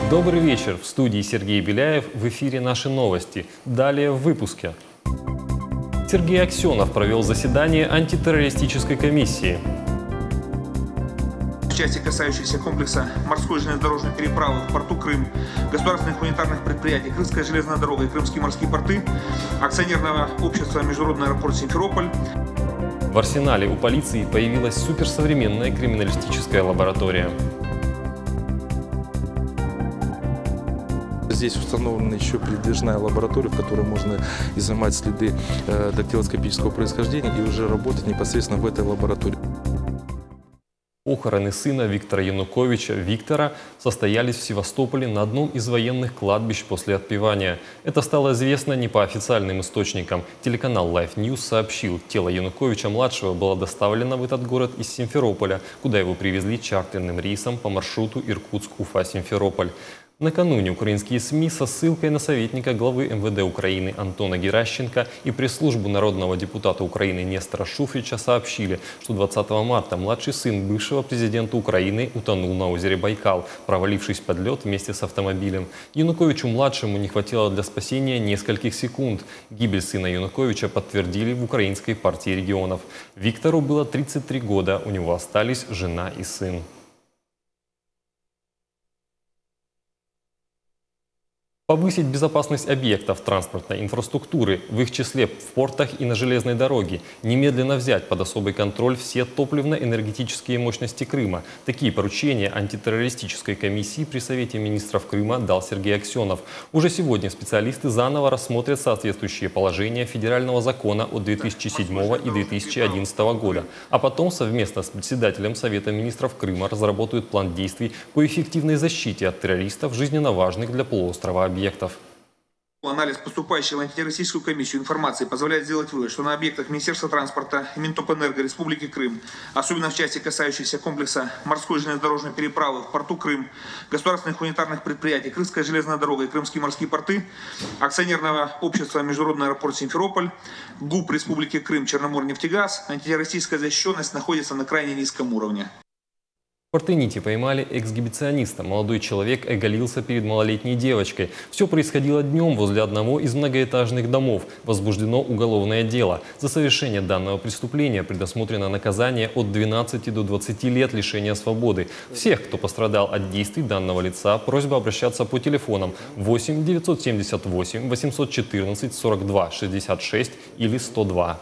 Добрый вечер. В студии Сергей Беляев. В эфире наши новости. Далее в выпуске. Сергей Аксенов провел заседание антитеррористической комиссии. В части, касающейся комплекса морской железнодорожной переправы в порту Крым, государственных гуманитарных предприятий Крымская железная дорога и Крымские морские порты, акционерного общества Международный аэропорт Симферополь. В арсенале у полиции появилась суперсовременная криминалистическая лаборатория. Здесь установлена еще передвижная лаборатория, в которой можно изымать следы дактилоскопического происхождения и уже работать непосредственно в этой лаборатории. Похороны сына Виктора Януковича, Виктора, состоялись в Севастополе на одном из военных кладбищ после отпевания. Это стало известно не по официальным источникам. Телеканал Life News сообщил, тело Януковича-младшего было доставлено в этот город из Симферополя, куда его привезли чартерным рейсом по маршруту Иркутск-Уфа-Симферополь. Накануне украинские СМИ со ссылкой на советника главы МВД Украины Антона Геращенко и пресс-службу народного депутата Украины Нестора Шуфрича сообщили, что 20 марта младший сын бывшего президента Украины утонул на озере Байкал, провалившись под лед вместе с автомобилем. Януковичу-младшему не хватило для спасения нескольких секунд. Гибель сына Януковича подтвердили в Украинской партии регионов. Виктору было 33 года, у него остались жена и сын. Повысить безопасность объектов транспортной инфраструктуры, в их числе в портах и на железной дороге. Немедленно взять под особый контроль все топливно-энергетические мощности Крыма. Такие поручения антитеррористической комиссии при Совете министров Крыма дал Сергей Аксенов. Уже сегодня специалисты заново рассмотрят соответствующие положения федерального закона от 2007 и 2011 года. А потом совместно с председателем Совета министров Крыма разработают план действий по эффективной защите от террористов жизненно важных для полуострова объектов. Анализ поступающей в антитеррористическую комиссию информации позволяет сделать вывод, что на объектах Министерства транспорта и Минтопэнерго Республики Крым, особенно в части, касающейся комплекса морской железнодорожной переправы в порту Крым, государственных гуманитарных предприятий Крымская железная дорога и Крымские морские порты, акционерного общества Международный аэропорт Симферополь, ГУП Республики Крым Черноморнефтегаз, антитеррористическая защищенность находится на крайне низком уровне. В Порты-Нити поймали эксгибициониста. Молодой человек оголился перед малолетней девочкой. Все происходило днем возле одного из многоэтажных домов. Возбуждено уголовное дело. За совершение данного преступления предусмотрено наказание от 12 до 20 лет лишения свободы. Всех, кто пострадал от действий данного лица, просьба обращаться по телефонам 8 978 814 42 66 или 102.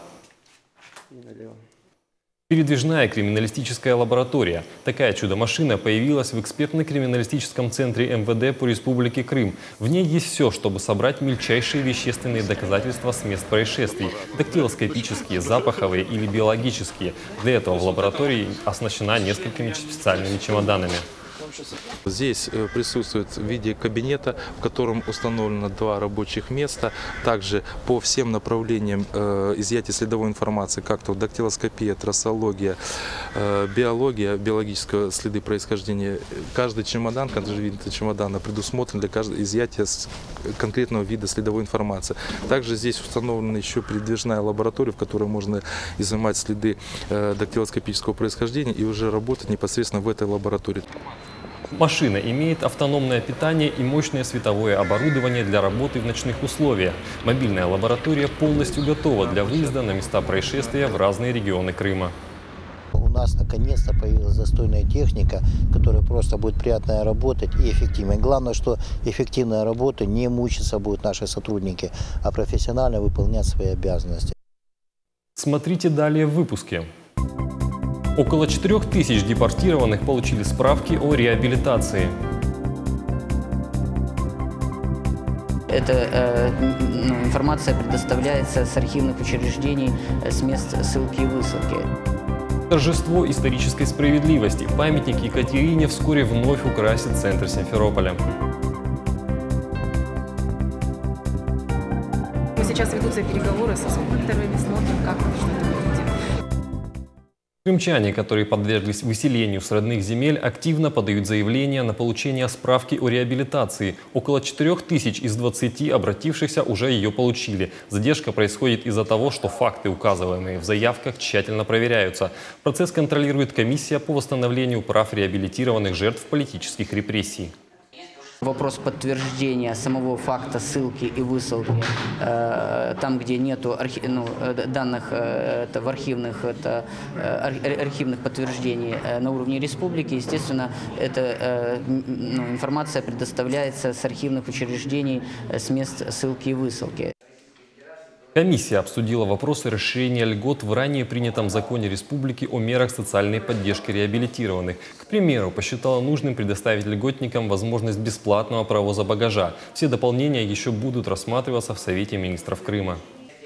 Передвижная криминалистическая лаборатория. Такая чудо-машина появилась в экспертно-криминалистическом центре МВД по Республике Крым. В ней есть все, чтобы собрать мельчайшие вещественные доказательства с мест происшествий. Дактилоскопические, запаховые или биологические. Для этого в лаборатории оснащена несколькими специальными чемоданами. Здесь присутствует в виде кабинета, в котором установлено 2 рабочих места. Также по всем направлениям изъятия следовой информации, как то дактилоскопия, трассология, биология, биологические следы происхождения. Каждый чемодан, каждый вид чемодана предусмотрен для каждого изъятия конкретного вида следовой информации. Также здесь установлена еще передвижная лаборатория, в которой можно изымать следы дактилоскопического происхождения и уже работать непосредственно в этой лаборатории. Машина имеет автономное питание и мощное световое оборудование для работы в ночных условиях. Мобильная лаборатория полностью готова для выезда на места происшествия в разные регионы Крыма. У нас наконец-то появилась достойная техника, которая просто будет приятно работать и эффективной. Главное, что эффективная работа, не мучиться будут наши сотрудники, а профессионально выполнять свои обязанности. Смотрите далее в выпуске. Около 4000 депортированных получили справки о реабилитации. Эта информация предоставляется с архивных учреждений, с мест ссылки и высылки. Торжество исторической справедливости. Памятник Екатерине вскоре вновь украсит центр Симферополя. Сейчас ведутся переговоры со скульпторами, смотрим, как что-то будет. Крымчане, которые подверглись выселению с родных земель, активно подают заявления на получение справки о реабилитации. Около 4000 из 20 обратившихся уже ее получили. Задержка происходит из-за того, что факты, указываемые в заявках, тщательно проверяются. Процесс контролирует комиссия по восстановлению прав реабилитированных жертв политических репрессий. Вопрос подтверждения самого факта ссылки и высылки, там, где нету данных в архивных подтверждений на уровне республики, естественно, эта информация предоставляется с архивных учреждений, с мест ссылки и высылки. Комиссия обсудила вопросы расширения льгот в ранее принятом законе республики о мерах социальной поддержки реабилитированных. К примеру, посчитала нужным предоставить льготникам возможность бесплатного провоза багажа. Все дополнения еще будут рассматриваться в Совете министров Крыма.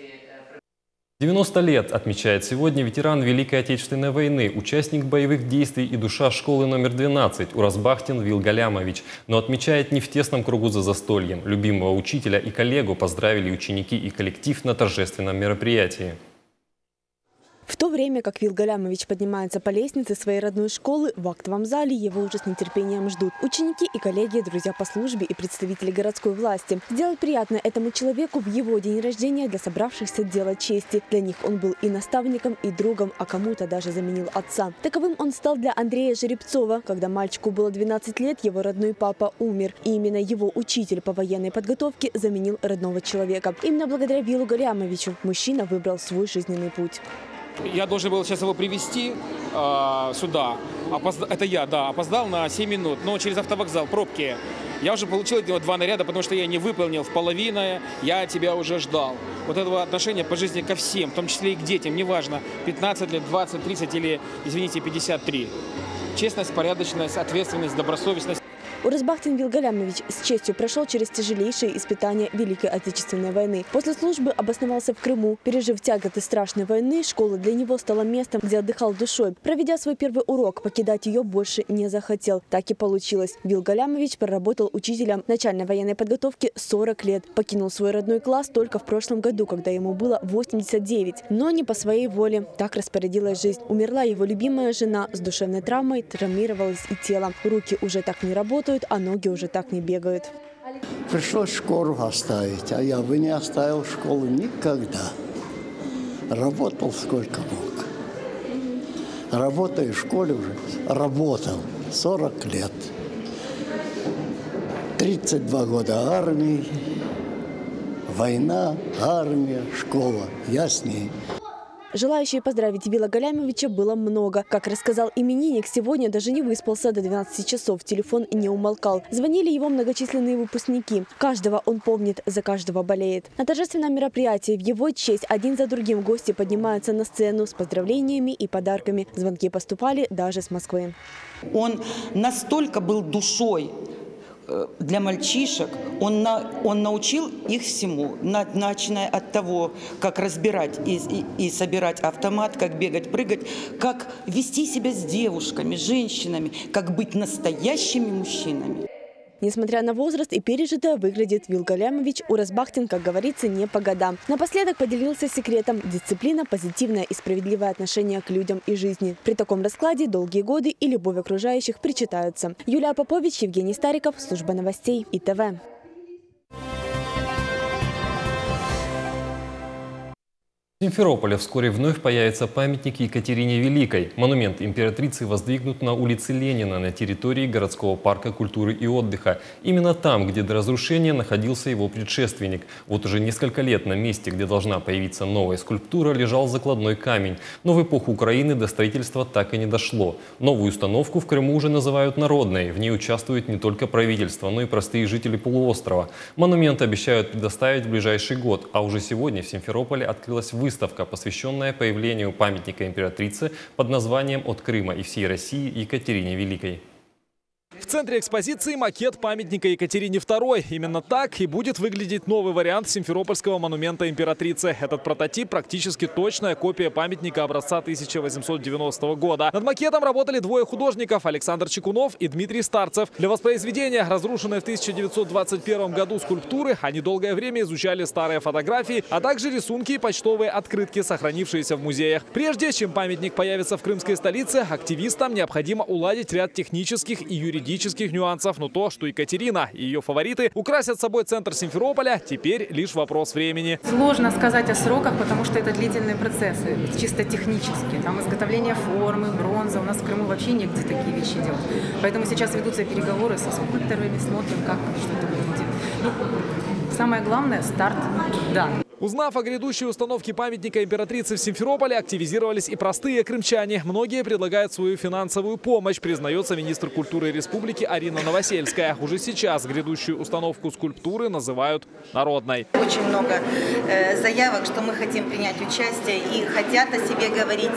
90 лет отмечает сегодня ветеран Великой Отечественной войны, участник боевых действий и душа школы номер 12 Уразбахтин Вил Галямович. Но отмечает не в тесном кругу за застольем. Любимого учителя и коллегу поздравили ученики и коллектив на торжественном мероприятии. В то время как Вил Галямович поднимается по лестнице своей родной школы, в актовом зале его уже с нетерпением ждут ученики и коллеги, друзья по службе и представители городской власти. Сделать приятно этому человеку в его день рождения для собравшихся дело чести. Для них он был и наставником, и другом, а кому-то даже заменил отца. Таковым он стал для Андрея Жеребцова. Когда мальчику было 12 лет, его родной папа умер. И именно его учитель по военной подготовке заменил родного человека. Именно благодаря Вилу Галямовичу мужчина выбрал свой жизненный путь. Я должен был сейчас его привезти сюда. Это я, да, опоздал на 7 минут, но через автовокзал, пробки. Я уже получил от него 2 наряда, потому что я не выполнил в половину, я тебя уже ждал. Вот этого отношения по жизни ко всем, в том числе и к детям, неважно, 15 лет, 20, 30 или, извините, 53. Честность, порядочность, ответственность, добросовестность. Уразбахтин Вил Галямович с честью прошел через тяжелейшие испытания Великой Отечественной войны. После службы обосновался в Крыму. Пережив тяготы страшной войны, школа для него стала местом, где отдыхал душой. Проведя свой первый урок, покидать ее больше не захотел. Так и получилось. Вил Галямович проработал учителем начальной военной подготовки 40 лет. Покинул свой родной класс только в прошлом году, когда ему было 89. Но не по своей воле. Так распорядилась жизнь. Умерла его любимая жена с душевной травмой, травмировалось и тело. Руки уже так не работают, а ноги уже так не бегают. Пришлось школу оставить, а я бы не оставил школу никогда. Работал сколько мог. Работаю в школе уже, работал 40 лет. 32 года армии, война, армия, школа. Я с ней. Желающие поздравить Вила Галямовича было много. Как рассказал именинник, сегодня даже не выспался до 12 часов. Телефон не умолкал. Звонили его многочисленные выпускники. Каждого он помнит, за каждого болеет. На торжественном мероприятии в его честь один за другим гости поднимаются на сцену с поздравлениями и подарками. Звонки поступали даже с Москвы. Он настолько был душой для мальчишек, он научил их всему, начиная от того, как разбирать и собирать автомат, как бегать, прыгать, как вести себя с девушками, женщинами, как быть настоящими мужчинами. Несмотря на возраст и пережитое, выглядит Вил Галямович Уразбахтин, как говорится, не по годам. Напоследок поделился секретом: дисциплина, позитивное и справедливое отношение к людям и жизни. При таком раскладе долгие годы и любовь окружающих причитаются. Юлия Попович, Евгений Стариков, служба новостей ИТВ. В Симферополе вскоре вновь появится памятник Екатерине Великой. Монумент императрицы воздвигнут на улице Ленина на территории городского парка культуры и отдыха. Именно там, где до разрушения находился его предшественник. Вот уже несколько лет на месте, где должна появиться новая скульптура, лежал закладной камень. Но в эпоху Украины до строительства так и не дошло. Новую установку в Крыму уже называют народной. В ней участвует не только правительство, но и простые жители полуострова. Монумент обещают предоставить в ближайший год. А уже сегодня в Симферополе открылась выставка, посвященная появлению памятника императрицы под названием «От Крыма и всей России Екатерине Великой». В центре экспозиции макет памятника Екатерине II. Именно так и будет выглядеть новый вариант симферопольского монумента императрицы. Этот прототип практически точная копия памятника образца 1890 года. Над макетом работали двое художников – Александр Чекунов и Дмитрий Старцев. Для воспроизведения разрушенной в 1921 году скульптуры они долгое время изучали старые фотографии, а также рисунки и почтовые открытки, сохранившиеся в музеях. Прежде чем памятник появится в крымской столице, активистам необходимо уладить ряд технических и юридических технических нюансов, но то, что Екатерина и ее фавориты украсят собой центр Симферополя, теперь лишь вопрос времени. Сложно сказать о сроках, потому что это длительные процессы, чисто технические. Там изготовление формы, бронза. У нас в Крыму вообще негде такие вещи делать. Поэтому сейчас ведутся переговоры со скульпторами, смотрим, как что-то выглядит. Ну, самое главное – старт, да. Узнав о грядущей установке памятника императрицы в Симферополе, активизировались и простые крымчане. Многие предлагают свою финансовую помощь, признается министр культуры республики Арина Новосельская. Уже сейчас грядущую установку скульптуры называют народной. Очень много заявок, что мы хотим принять участие и хотят о себе говорить.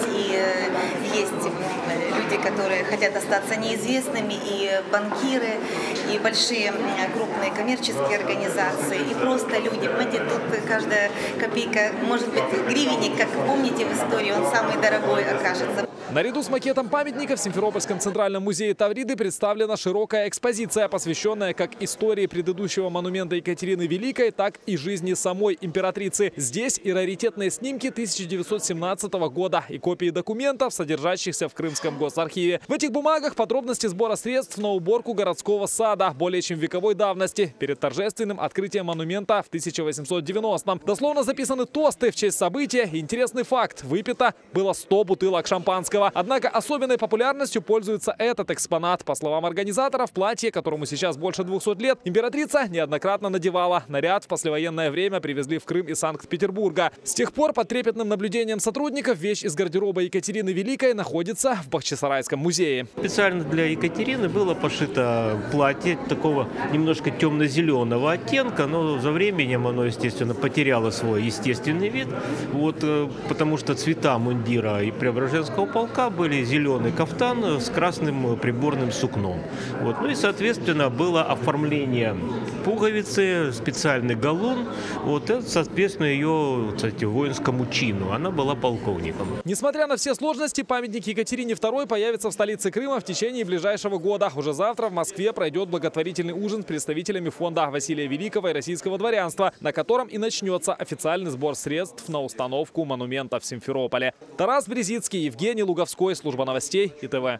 И есть люди, которые хотят остаться неизвестными, и банкиры, и большие крупные коммерческие организации, и просто люди. Понимаете, тут каждая копейка, может быть, гривенник, как помните в истории, он самый дорогой окажется. Наряду с макетом памятника в Симферопольском центральном музее Тавриды представлена широкая экспозиция, посвященная как истории предыдущего монумента Екатерины Великой, так и жизни самой императрицы. Здесь и раритетные снимки 1917 года, и копии документов, содержащихся в Крымском госархиве. В этих бумагах подробности сбора средств на уборку городского сада более чем вековой давности, перед торжественным открытием монумента в 1890-м. Дословно записаны тосты в честь события. Интересный факт: выпито было 100 бутылок шампанского. Однако особенной популярностью пользуется этот экспонат. По словам организаторов, платье, которому сейчас больше 200 лет, императрица неоднократно надевала. Наряд в послевоенное время привезли в Крым из Санкт-Петербурга. С тех пор под трепетным наблюдением сотрудников вещь из гардероба Екатерины Великой находится в Бахчисарайском музее. Специально для Екатерины было пошито платье такого немножко темно-зеленого оттенка, но за временем оно, естественно, потеряло свой естественный вид. Вот, потому что цвета мундира и Преображенского полка были зеленый кафтан с красным приборным сукном. Вот. Ну и, соответственно, было оформление пуговицы, специальный галун. Вот это, соответственно, ее, кстати, воинскому чину. Она была полковником. Несмотря на все сложности, памятник Екатерине II появится в столице Крыма в течение ближайшего года. Уже завтра в Москве пройдет благотворительный ужин с представителями фонда Василия Великого и российского дворянства, на котором и начнется официальный сбор средств на установку монумента в Симферополе. Тарас Брезицкий, Евгений Луговской, служба новостей ИТВ.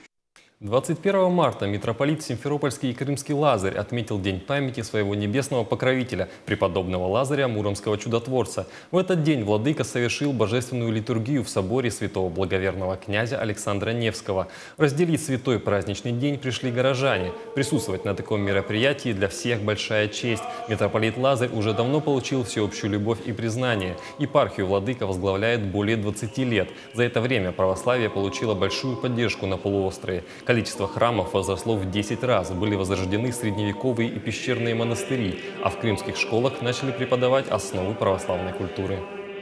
21 марта митрополит Симферопольский и Крымский Лазарь отметил День памяти своего небесного покровителя, преподобного Лазаря Муромского чудотворца. В этот день владыка совершил божественную литургию в соборе святого благоверного князя Александра Невского. Разделить святой праздничный день пришли горожане. Присутствовать на таком мероприятии для всех большая честь. Митрополит Лазарь уже давно получил всеобщую любовь и признание. Епархию владыка возглавляет более 20 лет. За это время православие получило большую поддержку на полуострове. Количество храмов возросло в 10 раз, были возрождены средневековые и пещерные монастыри, а в крымских школах начали преподавать основы православной культуры.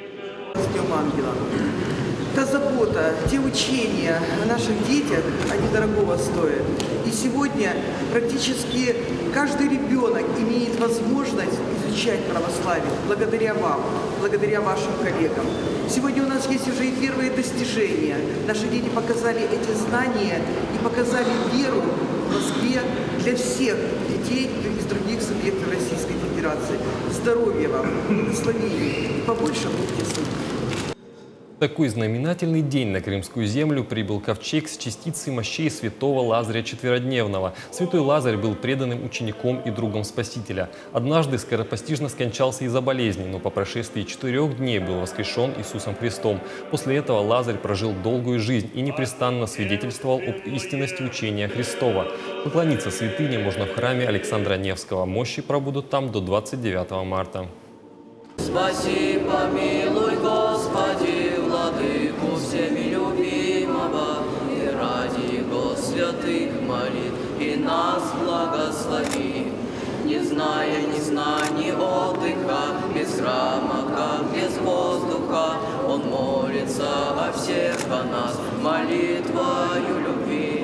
Та забота, те учения о наших детях, они дорогого стоят. И сегодня практически каждый ребенок имеет возможность изучать православие благодаря вам, благодаря вашим коллегам. Сегодня у нас есть уже и первые достижения. Наши дети показали эти знания и показали веру в Москве для всех детей из других субъектов Российской Федерации. Здоровья вам, благословений и побольше будьте с ними. В такой знаменательный день на Крымскую землю прибыл ковчег с частицей мощей святого Лазаря Четверодневного. Святой Лазарь был преданным учеником и другом Спасителя. Однажды скоропостижно скончался из-за болезни, но по прошествии 4 дней был воскрешен Иисусом Христом. После этого Лазарь прожил долгую жизнь и непрестанно свидетельствовал об истинности учения Христова. Поклониться святыне можно в храме Александра Невского. Мощи пробудут там до 29 марта. Спаси, помилуй, Господи, владыку всеми любимого, и ради Его святых молитв и нас благослови. Не зная ни сна, ни отдыха, без храма, как без воздуха, Он молится о всех о нас молитвою любви.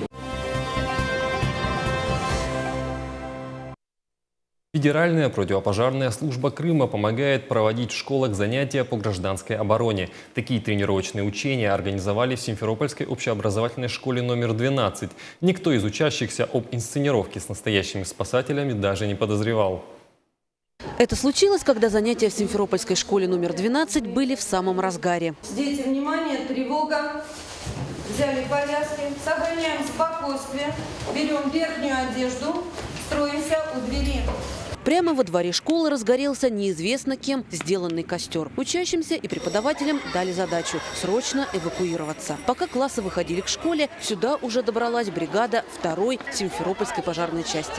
Федеральная противопожарная служба Крыма помогает проводить в школах занятия по гражданской обороне. Такие тренировочные учения организовали в Симферопольской общеобразовательной школе номер 12. Никто из учащихся об инсценировке с настоящими спасателями даже не подозревал. Это случилось, когда занятия в Симферопольской школе номер 12 были в самом разгаре. Дети, внимание, тревога. Взяли повязки, сохраняем спокойствие, берем верхнюю одежду, строимся у двери. Прямо во дворе школы разгорелся неизвестно кем сделанный костер. Учащимся и преподавателям дали задачу – срочно эвакуироваться. Пока классы выходили к школе, сюда уже добралась бригада 2-й Симферопольской пожарной части.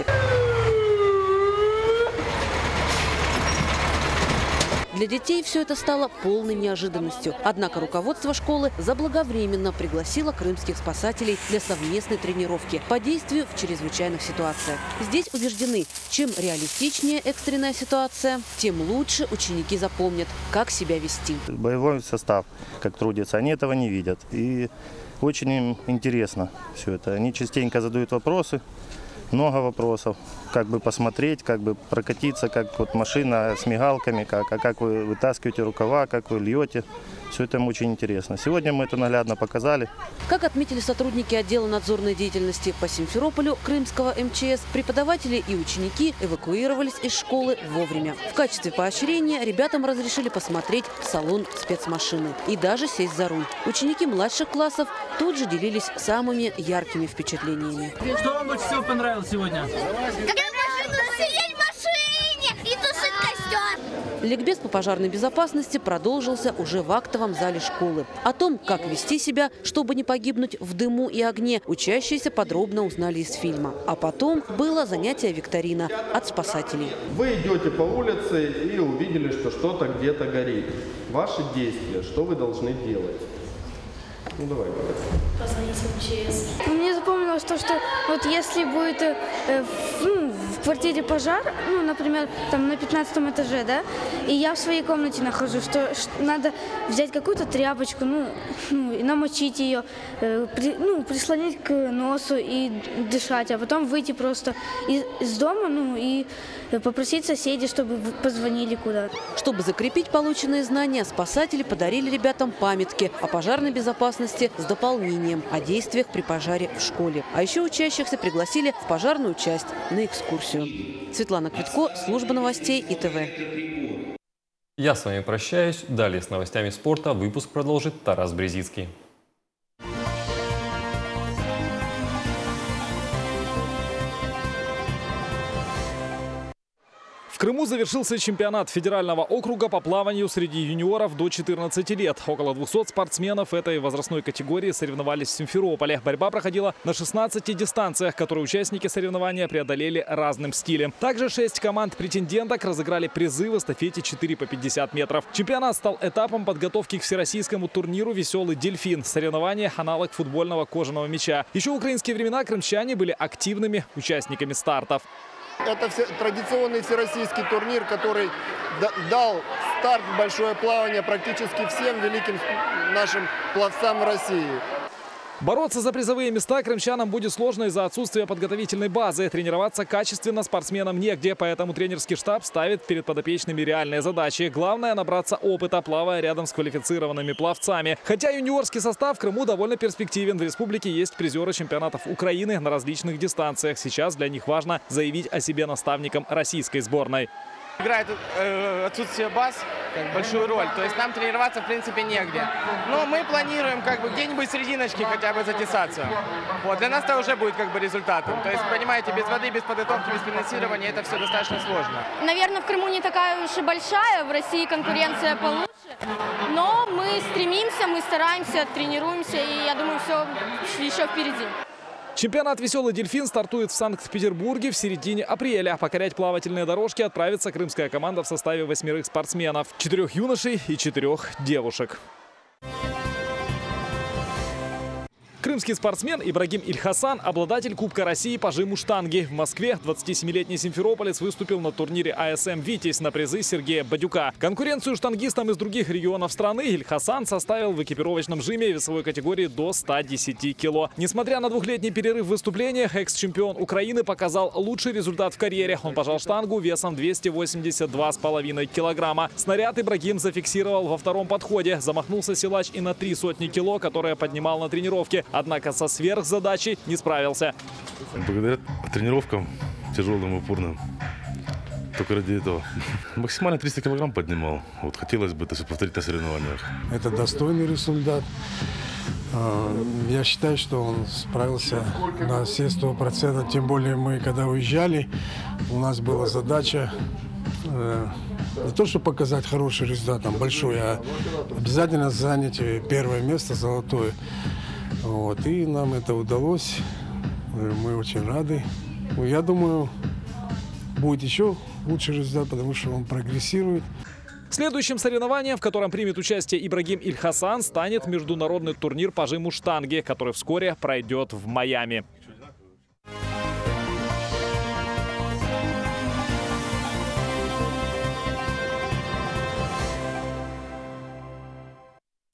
Для детей все это стало полной неожиданностью. Однако руководство школы заблаговременно пригласило крымских спасателей для совместной тренировки по действию в чрезвычайных ситуациях. Здесь убеждены, чем реалистичнее экстренная ситуация, тем лучше ученики запомнят, как себя вести. Боевой состав, как трудится, они этого не видят. И очень им интересно все это. Они частенько задают вопросы. Много вопросов, как бы посмотреть, как бы прокатиться, как вот машина с мигалками, как вы вытаскиваете рукава, как вы льете. Все это им очень интересно. Сегодня мы это наглядно показали. Как отметили сотрудники отдела надзорной деятельности по Симферополю Крымского МЧС, преподаватели и ученики эвакуировались из школы вовремя. В качестве поощрения ребятам разрешили посмотреть салон спецмашины и даже сесть за руль. Ученики младших классов тут же делились самыми яркими впечатлениями. Что вам больше всего понравилось сегодня? Сидеть в машине и тушить костер. Ликбез по пожарной безопасности продолжился уже в актовом зале школы. О том, как вести себя, чтобы не погибнуть в дыму и огне, учащиеся подробно узнали из фильма. А потом было занятие викторина от спасателей. Вы идете по улице и увидели, что что-то где-то горит. Ваши действия, что вы должны делать? Ну давай. Позвонить в МЧС. Мне запомнилось то, что вот если будет в квартире пожар, например, там на 15 этаже, да, и я в своей комнате нахожусь, что надо взять какую-то тряпочку, и намочить ее, прислонить к носу и дышать, а потом выйти просто из дома, и попросить соседей, чтобы позвонили куда-то. Чтобы закрепить полученные знания, спасатели подарили ребятам памятки о пожарной безопасности с дополнением о действиях при пожаре в школе. А еще учащихся пригласили в пожарную часть на экскурсию. Светлана Квитко, служба новостей ИТВ. Я с вами прощаюсь. Далее с новостями спорта выпуск продолжит Тарас Брезицкий. В Крыму завершился чемпионат федерального округа по плаванию среди юниоров до 14 лет. Около 200 спортсменов этой возрастной категории соревновались в Симферополе. Борьба проходила на 16 дистанциях, которые участники соревнования преодолели разным стилем. Также 6 команд-претенденток разыграли призы в эстафете 4 по 50 метров. Чемпионат стал этапом подготовки к всероссийскому турниру «Веселый дельфин». Соревнование – аналог футбольного кожаного мяча. Еще в украинские времена крымчане были активными участниками стартов. Это традиционный всероссийский турнир, который дал старт в большое плавание практически всем великим нашим пловцам в России. Бороться за призовые места крымчанам будет сложно из-за отсутствия подготовительной базы. Тренироваться качественно спортсменам негде, поэтому тренерский штаб ставит перед подопечными реальные задачи. Главное – набраться опыта, плавая рядом с квалифицированными пловцами. Хотя юниорский состав в Крыму довольно перспективен. В республике есть призеры чемпионатов Украины на различных дистанциях. Сейчас для них важно заявить о себе наставникам российской сборной. Играет отсутствие баз большую роль, то есть нам тренироваться в принципе негде. Но мы планируем где-нибудь в серединочке хотя бы затесаться. Вот, для нас это уже будет результатом. То есть, понимаете, без воды, без подготовки, без финансирования это все достаточно сложно. Наверное, в Крыму не такая уж и большая, в России конкуренция получше. Но мы стремимся, мы стараемся, тренируемся, и я думаю, все еще впереди. Чемпионат «Веселый дельфин» стартует в Санкт-Петербурге в середине апреля. Покорять плавательные дорожки отправится крымская команда в составе 8 спортсменов. 4 юношей и 4 девушек. Крымский спортсмен Ибрагим Ильхасан – обладатель Кубка России по жиму штанги. В Москве 27-летний симферополец выступил на турнире АСМ «Витязь» на призы Сергея Бадюка. Конкуренцию штангистам из других регионов страны Ильхасан составил в экипировочном жиме весовой категории до 110 кило. Несмотря на двухлетний перерыв в выступлениях, экс-чемпион Украины показал лучший результат в карьере. Он пожал штангу весом 282,5 килограмма. Снаряд Ибрагим зафиксировал во втором подходе. Замахнулся силач и на 300 кило, которые поднимал на тренировке. Однако со сверхзадачей не справился. Благодаря тренировкам тяжелым и упорным. Только ради этого. Максимально 300 килограмм поднимал. Вот хотелось бы это повторить на соревнованиях. Это достойный результат. Я считаю, что он справился на все 100%. Тем более мы, когда уезжали, у нас была задача не то, чтобы показать хороший результат, там, большой, а обязательно занять первое место, золотое. Вот. И нам это удалось. Мы очень рады. Я думаю, будет еще лучший результат, потому что он прогрессирует. Следующим соревнованием, в котором примет участие Ибрагим Ильхасан, станет международный турнир по жиму штанги, который вскоре пройдет в Майами.